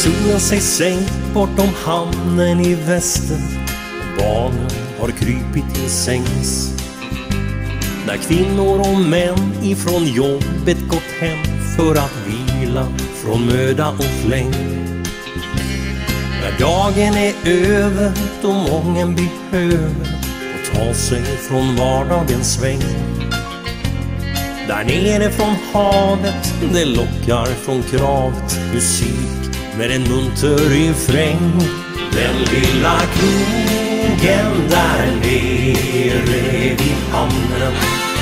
Solen sig sänkt bortom hamnen i väster. Barnen har krypit till sängs. När kvinnor och män ifrån jobbet gått hem för att vila från möda och fläng. När dagen är över då mången behöver och ta sig från vardagens sväng. Där nere från havet det lockar från kravet musik med en munter refräng. Den lilla krogen där nere vid hamnen,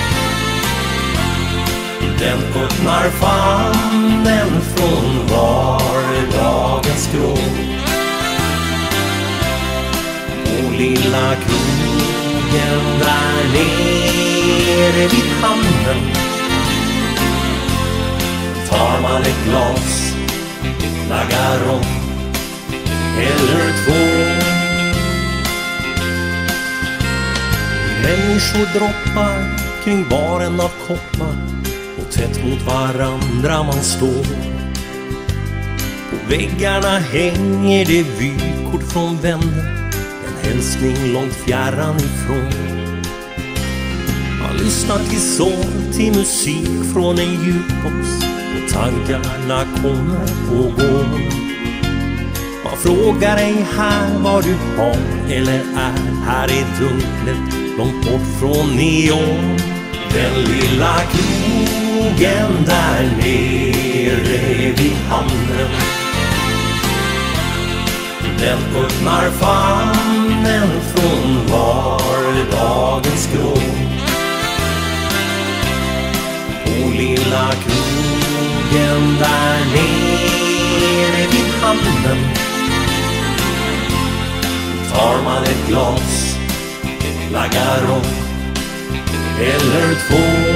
den öppnar famnen från vardagens grå. Och lilla krogen där nere vid hamnen, tar man ett glas, laggar om eller två. Människor droppar kring baren av koppar och tätt mot varandra man står. På väggarna hänger det vykort från vänner, en hälsning långt fjärran ifrån. Man lyssnar till sång, till musik från en jukebox och tankarna kommer och går. Man frågar ej här vad du har eller är. Här är dunklet långt bort från neon. Den lilla krogen där nere vid hamnen, den öppnar famnen från vardagens grå. Och lilla krogen där nere vid hamnen, tar man ett glas, laggar om eller två.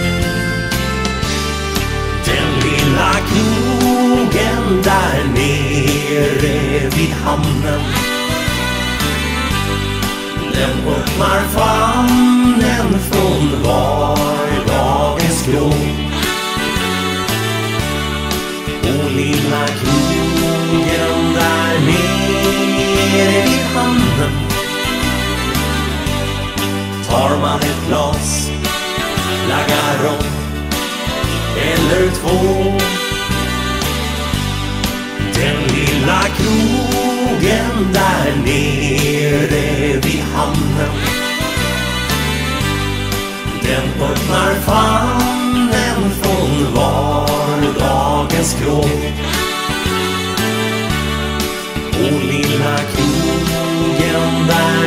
Den lilla krogen där nere vid hamnen, den öppnar famnen från vardagens grå. Och lilla krogen där nere vid hamnen, tar man ett glas, laggar om eller två. Den lilla krogen där nere vid hamnen, den öppnar famnen från vardagens grå. Och lilla krogen där